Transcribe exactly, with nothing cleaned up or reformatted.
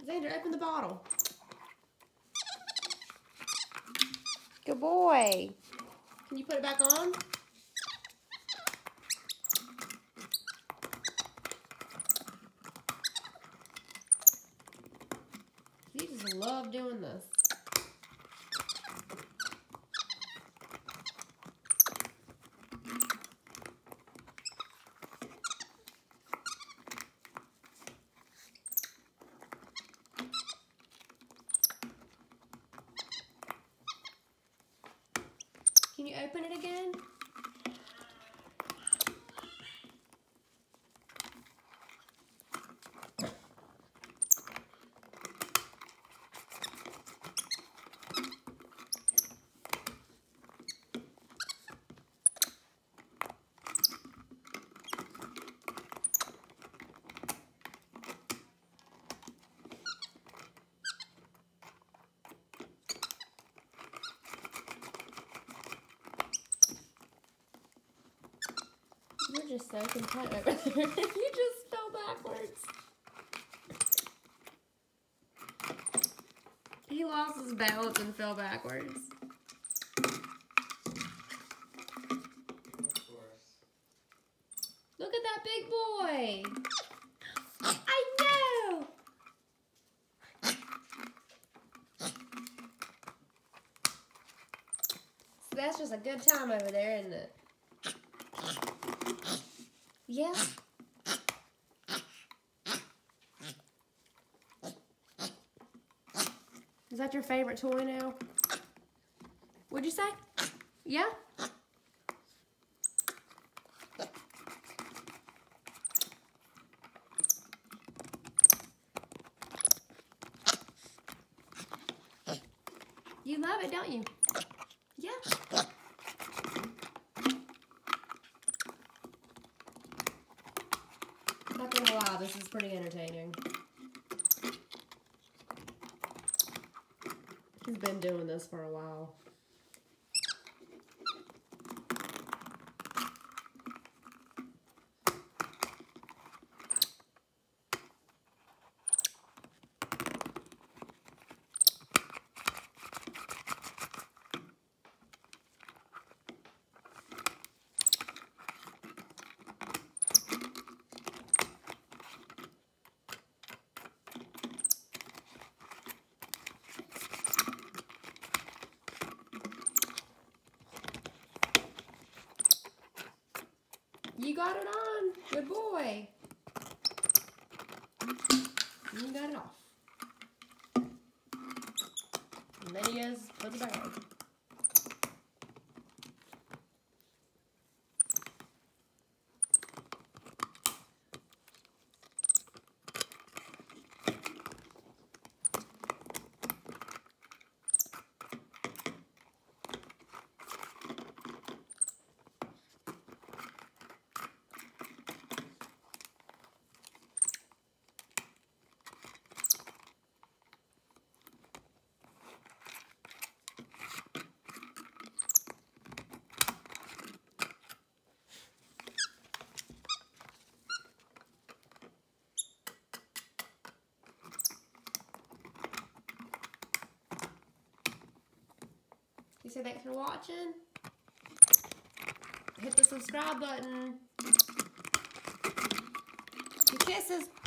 Xander, open the bottle. Good boy. Can you put it back on? You just love doing this. Can you open it again? You're just so content over there. You just fell backwards. He lost his balance and fell backwards. Look at that big boy. I know. So that's just a good time over there, isn't it? Yeah. Is that your favorite toy now? What'd you say? Yeah? You love it, don't you? Yeah. Not gonna lie, this is pretty entertaining. He's been doing this for a while. You got it on. Good boy. You got it off. And then he goes for the bag. You say thanks for watching. Hit the subscribe button. Kisses.